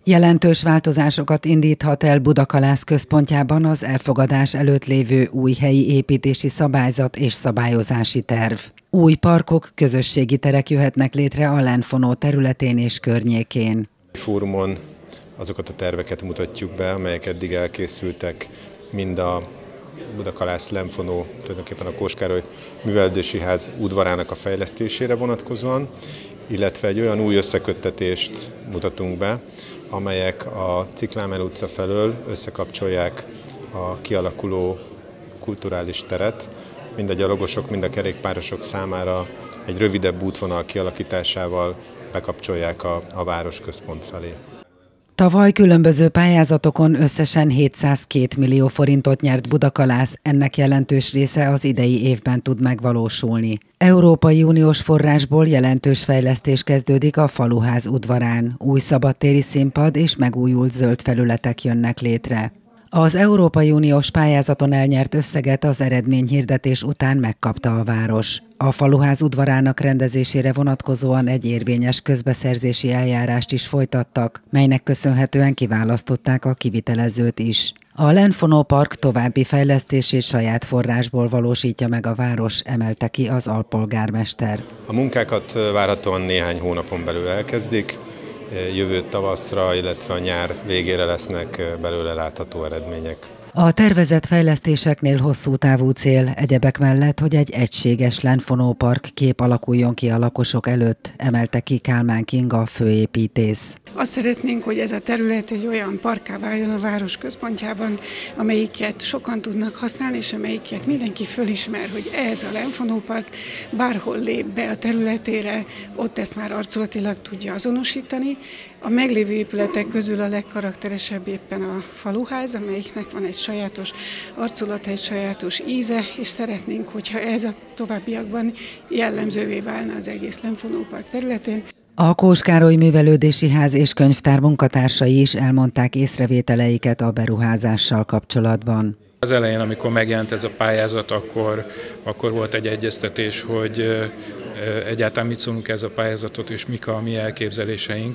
Jelentős változásokat indíthat el Budakalász központjában az elfogadás előtt lévő új helyi építési szabályzat és szabályozási terv. Új parkok, közösségi terek jöhetnek létre a Lenfonó területén és környékén. Fórumon azokat a terveket mutatjuk be, amelyek eddig elkészültek, mind a Budakalász Lenfonó, tulajdonképpen a Kós Károly Művelődési Ház udvarának a fejlesztésére vonatkozóan, illetve egy olyan új összeköttetést mutatunk be, amelyek a Ciklámen utca felől összekapcsolják a kialakuló kulturális teret, mind a gyalogosok, mind a kerékpárosok számára egy rövidebb útvonal kialakításával bekapcsolják a városközpont felé. Tavaly különböző pályázatokon összesen 702 millió forintot nyert Budakalász, ennek jelentős része az idei évben tud megvalósulni. Európai Uniós forrásból jelentős fejlesztés kezdődik a Faluház udvarán, új szabadtéri színpad és megújult zöld felületek jönnek létre. Az Európai Uniós pályázaton elnyert összeget az eredményhirdetés után megkapta a város. A Faluház udvarának rendezésére vonatkozóan egy érvényes közbeszerzési eljárást is folytattak, melynek köszönhetően kiválasztották a kivitelezőt is. A Lenfonó park további fejlesztését saját forrásból valósítja meg a város, emelte ki az alpolgármester. A munkákat várhatóan néhány hónapon belül elkezdik. Jövő tavaszra, illetve a nyár végére lesznek belőle látható eredmények. A tervezett fejlesztéseknél hosszú távú cél egyebek mellett, hogy egy egységes Lenfonó park kép alakuljon ki a lakosok előtt, emelte ki Kálmán Kinga, főépítész. Azt szeretnénk, hogy ez a terület egy olyan parkká váljon a város központjában, amelyiket sokan tudnak használni, és amelyiket mindenki fölismer, hogy ez a Lenfonó park bárhol lép be a területére, ott ezt már arculatilag tudja azonosítani. A meglévő épületek közül a legkarakteresebb éppen a Faluház, amelyiknek van egy sajátos arculata, egy sajátos íze, és szeretnénk, hogyha ez a továbbiakban jellemzővé válna az egész Lenfonó park területén. A Kós Károly Művelődési Ház és Könyvtár munkatársai is elmondták észrevételeiket a beruházással kapcsolatban. Az elején, amikor megjelent ez a pályázat, akkor volt egy egyeztetés, hogy egyáltalán mit szólunk ez a pályázatot, és mik a mi elképzeléseink,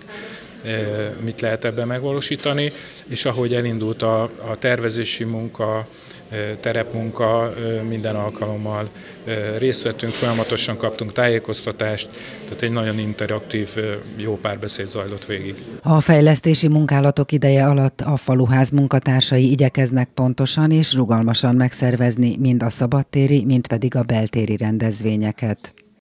mit lehet ebben megvalósítani, és ahogy elindult a tervezési munka, terepmunka, minden alkalommal részt vettünk, folyamatosan kaptunk tájékoztatást, tehát egy nagyon interaktív, jó párbeszéd zajlott végig. A fejlesztési munkálatok ideje alatt a Faluház munkatársai igyekeznek pontosan és rugalmasan megszervezni mind a szabadtéri, mind pedig a beltéri rendezvényeket.